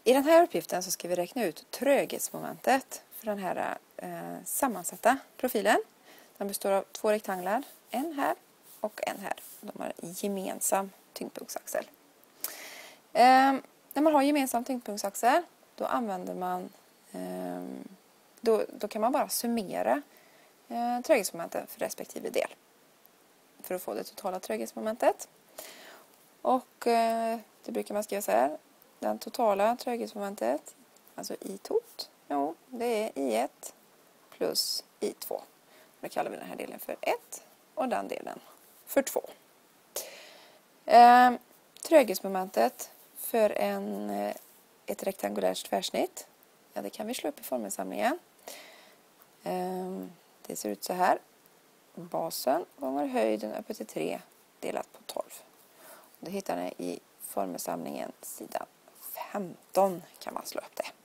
I den här uppgiften så ska vi räkna ut tröghetsmomentet för den här sammansatta profilen. Den består av 2 rektanglar, en här och en här. De har gemensam tyngdpunktsaxel. När man har gemensam tyngdpunktsaxel då använder man då kan man bara summera tröghetsmomentet för respektive del för att få det totala tröghetsmomentet. Och det brukar man skriva så här. Den totala tröghetsmomentet, alltså I tot, det är I1 plus I2. Då kallar vi den här delen för 1 och den delen för 2. Tröghetsmomentet för ett rektangulärt tvärsnitt, det kan vi slå upp i formelsamlingen. Det ser ut så här. Basen gånger höjden uppe till 3 delat på 12. Det hittar ni i formelsamlingen sidan 15 kan man slå upp det.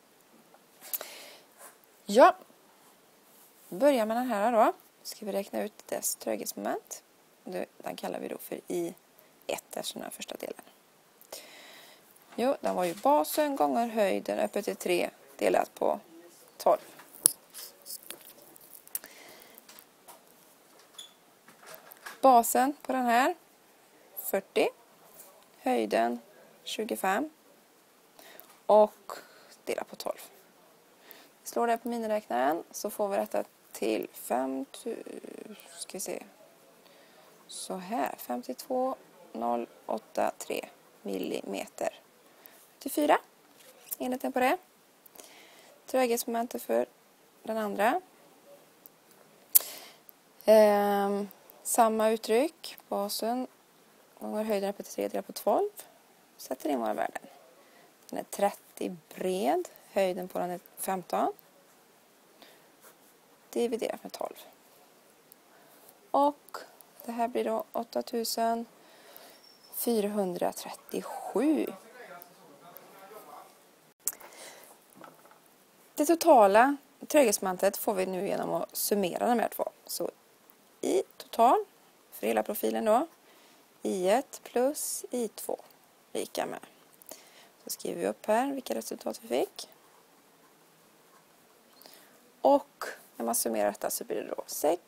Ja, börjar med den här då. Ska vi räkna ut dess tröghetsmoment. Den kallar vi då för I1 eftersom den första delen. Jo, den var ju basen gånger höjden uppe till 3 delat på 12. Basen på den här 40, höjden 25 och dela på 12. Vi slår det på miniräknaren så får vi detta till 52,083 millimeter. 4 enheten på det. Tröghetsmomentet för den andra. Samma uttryck. Basen gånger höjden uppe till 3 delat på 12. Sätter in våra värden. Den är 30 bred. Höjden på den är 15. Dividerat med 12. Och det här blir då 8437. Det totala tröghetsmomentet får vi nu genom att summera de här två. Så I total för hela profilen då. I1 plus I2 lika med. Så skriver vi upp här vilka resultat vi fick. Och när man summerar detta så blir det då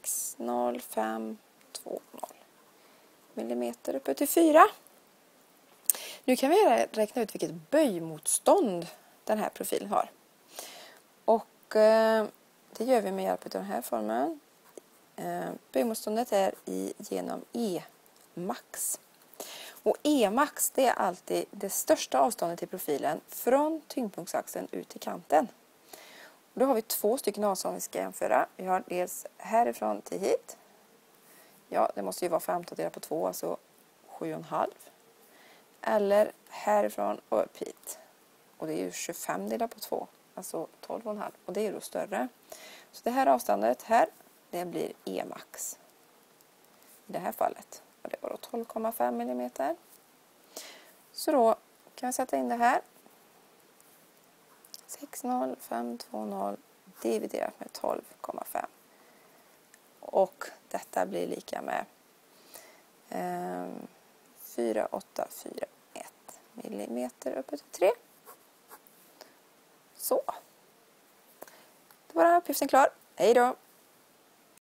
60520 millimeter uppe till 4. Nu kan vi räkna ut vilket böjmotstånd den här profilen har. Och det gör vi med hjälp av den här formeln. Böjmotståndet är I genom E max. Och E max det är alltid det största avståndet i profilen från tyngdpunktsaxeln ut till kanten. Och då har vi 2 stycken avstånd vi ska jämföra. Vi har dels härifrån till hit. Ja, det måste ju vara 15 delat på 2, alltså 7,5. Eller härifrån och upp hit. Och det är ju 25 delat på 2, alltså 12,5. Och det är ju då större. Så det här avståndet här, det blir E max. I det här fallet. Och det var då 12,5 millimeter. Så då kan vi sätta in det här. 60520 dividerat med 12,5. Och detta blir lika med 4841 millimeter uppe till 3. Så. Då var den här uppgiften klar. Hej då!